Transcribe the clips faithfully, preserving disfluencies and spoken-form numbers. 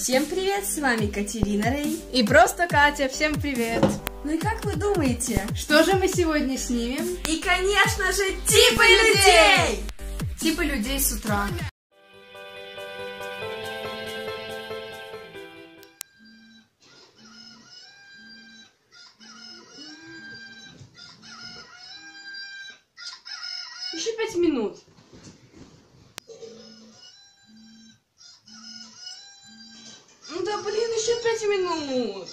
Всем привет, с вами Катерина Рей и просто Катя, всем привет! Ну и как вы думаете, что же мы сегодня снимем? И конечно же, типы людей! Типы людей с утра. Еще пять минут. Ну да блин, еще пять минут.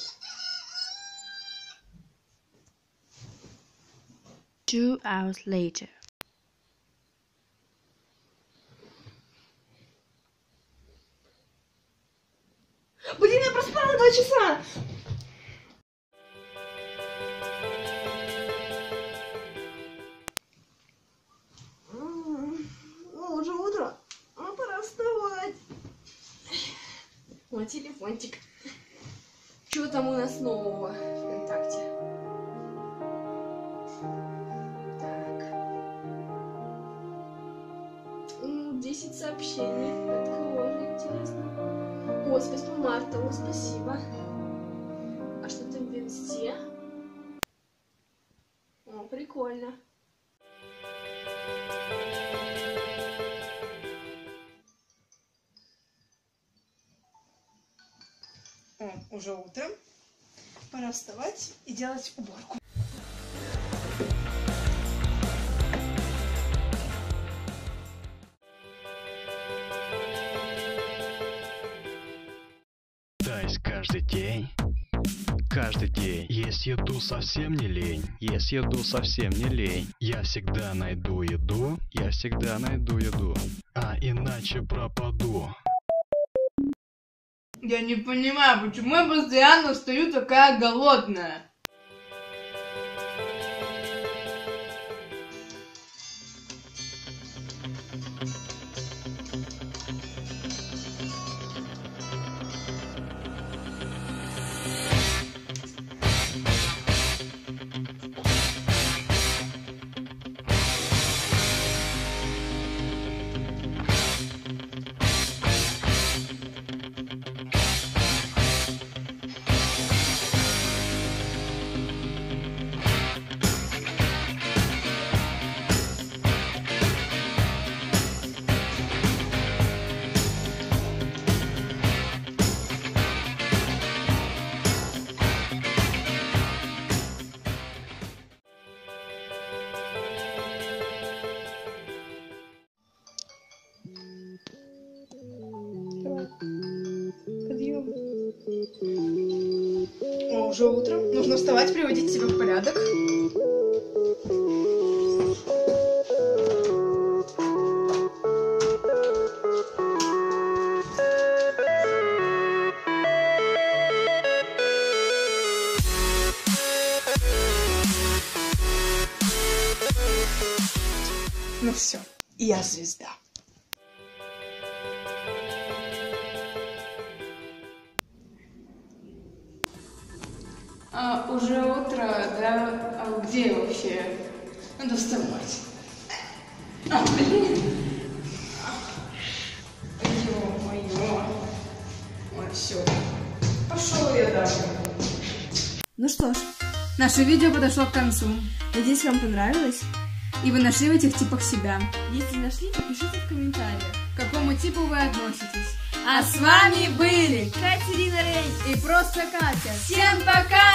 Two hours later. Блин, я проспала два часа. О, уже утро. А пора вставать. О, телефончик. Что там у нас нового ВКонтакте? Так. Ну, десять сообщений. От кого же, интересно? О, с пятого марта. О, спасибо. А что там в инсте? О, прикольно. О, уже утро. Пора вставать и делать уборку. Пытаюсь каждый день, каждый день. Есть еду совсем не лень, есть еду совсем не лень. Я всегда найду еду, я всегда найду еду, а иначе пропаду. Я не понимаю, почему я постоянно стою такая голодная. Подъем. О, уже утро. Нужно вставать, приводить себя в порядок. Ну все, я звезда. А, уже утро, да? А где я вообще? Надо вставать. А, блин. Ё-моё. Ой, все. Пошел я даже. Ну что ж, наше видео подошло к концу. надеюсь, вам понравилось. И вы нашли в этих типах себя. Если нашли, то пишите в комментариях, К какому типу вы относитесь. А с вами были Катерина Рей И просто Катя. Всем пока!